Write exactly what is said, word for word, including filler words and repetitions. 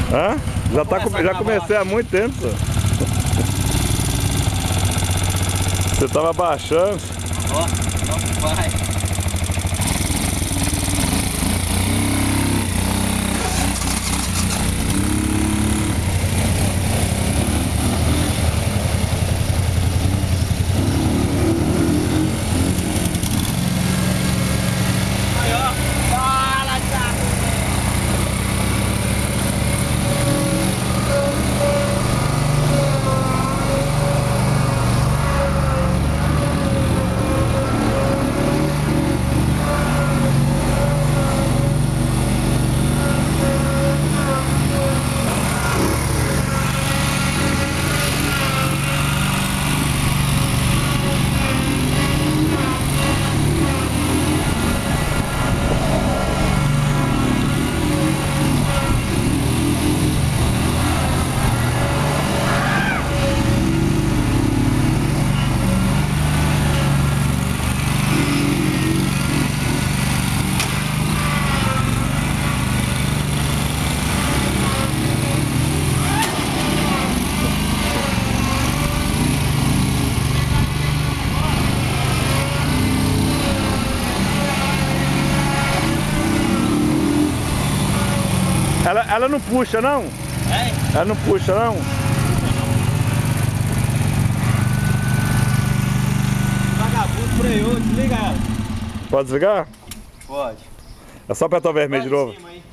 Hã? Já, tá, já comecei há muito tempo, só. Você tava baixando. Ó, ó, vai. Aí, ó. Fala, Thiago. Ela, ela não puxa, não? É? Ela não puxa, não? Vagabundo freou, desliga ela. Pode desligar? Pode. É só apertar o vermelho de Vai em novo. cima aí.